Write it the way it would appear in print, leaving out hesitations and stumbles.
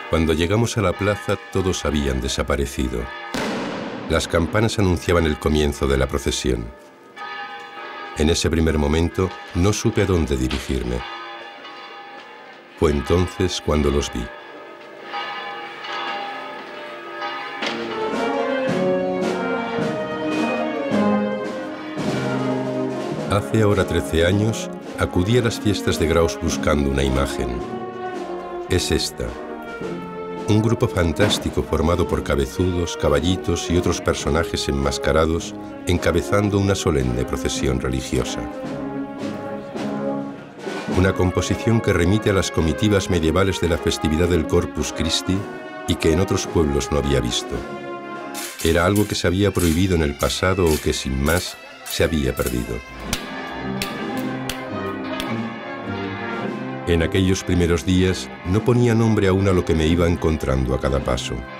Cuando llegamos a la plaza, todos habían desaparecido. Las campanas anunciaban el comienzo de la procesión. En ese primer momento, no supe a dónde dirigirme. Fue entonces cuando los vi. Hace ahora 13 años, acudí a las fiestas de Graus buscando una imagen. Es esta. Un grupo fantástico formado por cabezudos, caballitos y otros personajes enmascarados encabezando una solemne procesión religiosa. Una composición que remite a las comitivas medievales de la festividad del Corpus Christi y que en otros pueblos no había visto. Era algo que se había prohibido en el pasado o que, sin más, se había perdido. En aquellos primeros días no ponía nombre aún a lo que me iba encontrando a cada paso.